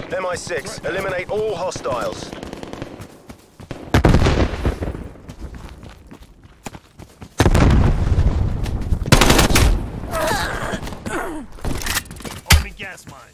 MI6, eliminate all hostiles. Army gas mine.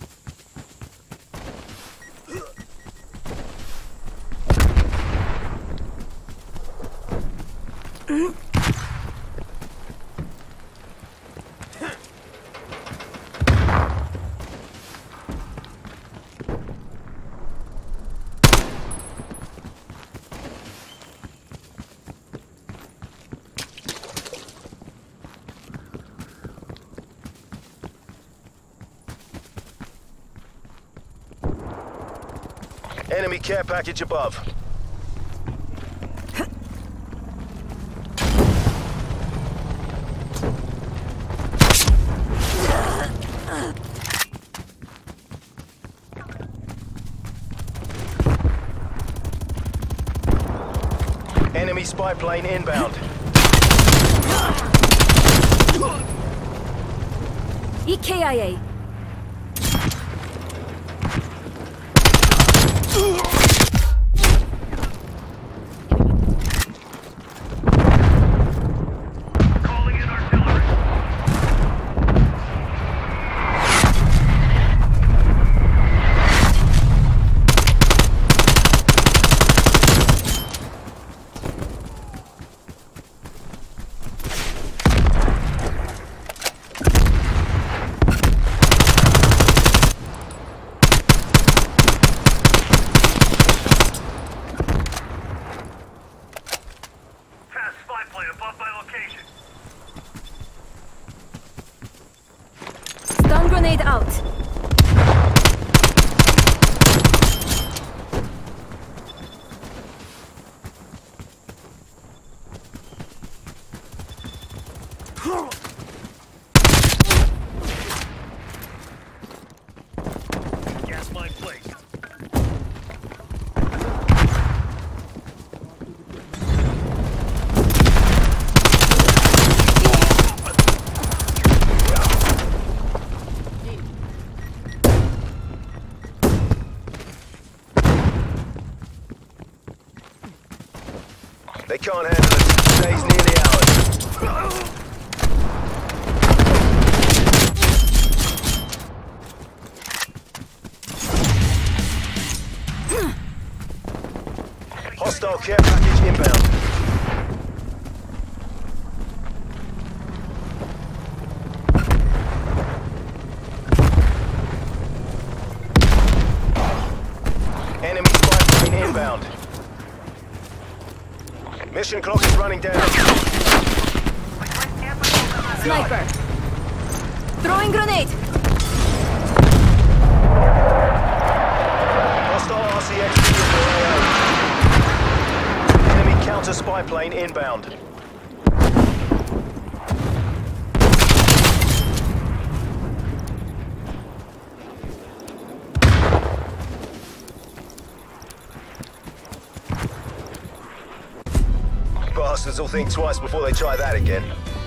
Enemy care package above. Enemy spy plane inbound. EKIA. Calling in artillery. Fast spy plane above my location. Stun grenade out. Gas mine placed. They can't handle it. Day's nearly ours. Hostile care package inbound. Enemy spy plane inbound. Mission clock is running down. Sniper. Throwing grenade. Hostile RCXD in AO. Enemy counter spy plane inbound. Bastards will think twice before they try that again.